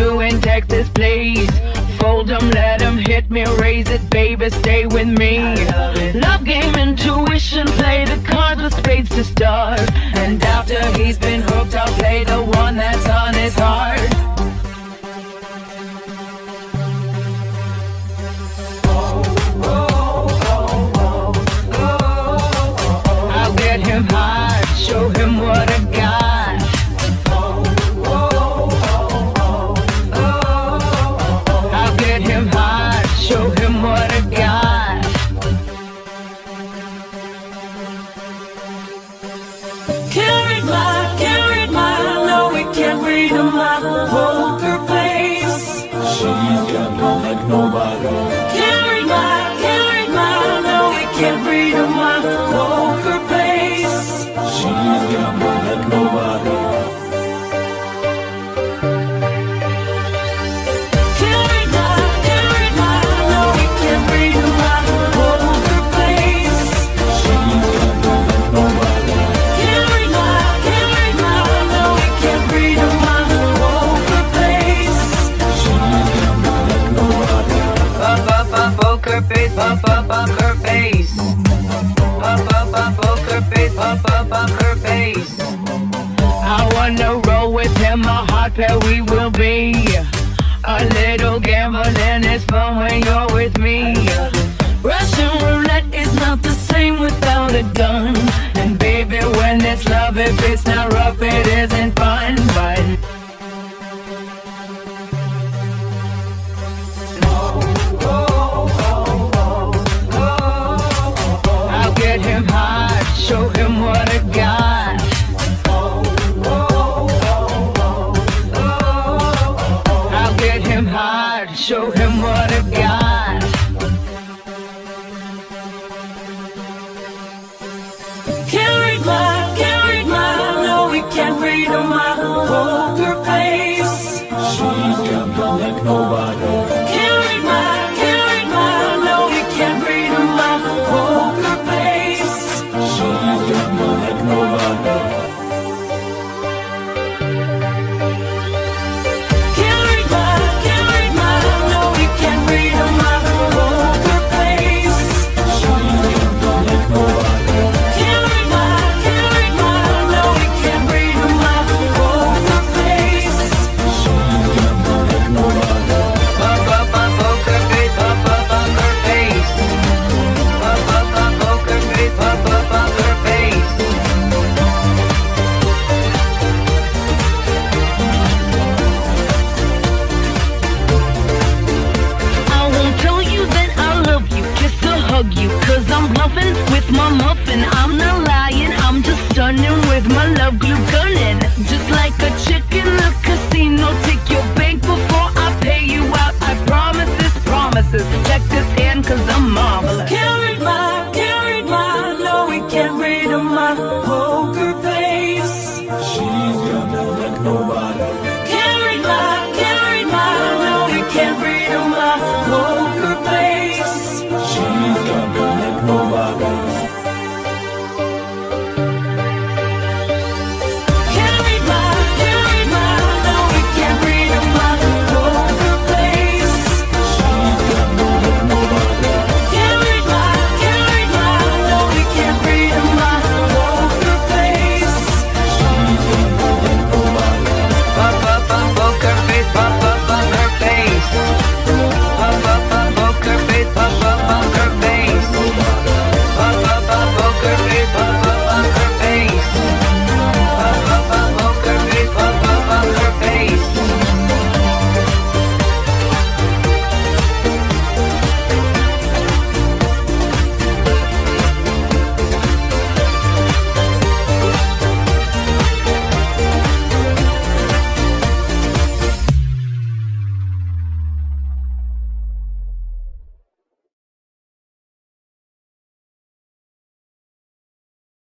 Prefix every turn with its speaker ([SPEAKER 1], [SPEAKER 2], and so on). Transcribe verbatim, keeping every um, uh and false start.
[SPEAKER 1] you in Texas, please. Fold 'em, let 'em hit me, raise it, baby, stay with me. Love game, intuition, play the cards with spades to start. And after he's been hooked, I'll play the one that's on his heart. I'll get him high, show him what I got. I'll get him high, show him what I got.
[SPEAKER 2] Can't read my, can't read my, no, we can't read my poker face.
[SPEAKER 3] She's got me like nobody.
[SPEAKER 2] Can't read my, can't read my, no, we can't read my poker face.
[SPEAKER 3] She's got me like nobody.
[SPEAKER 2] Can't read my, can't read my, no, we can't read my poker face.
[SPEAKER 3] She's got me like nobody.
[SPEAKER 2] Can't read my, can't read my, no, we can't read my poker face.
[SPEAKER 3] She's got me like nobody.
[SPEAKER 1] Up, up, up, poker face, up, up, up, her face. Up, up, up, poker face, up, up, up, her face. I wanna roll with him, a hot pair we will be. A little gambling is fun when you're with me. Russian roulette is not the same without a gun. And baby, when it's love, if it's not rough, it isn't fun. But I'll get him high, show him what I got. I'll get him high, show him what I got.
[SPEAKER 2] Can't read my, can't read my, no, we can't read my poker face.
[SPEAKER 3] She's got me like nobody.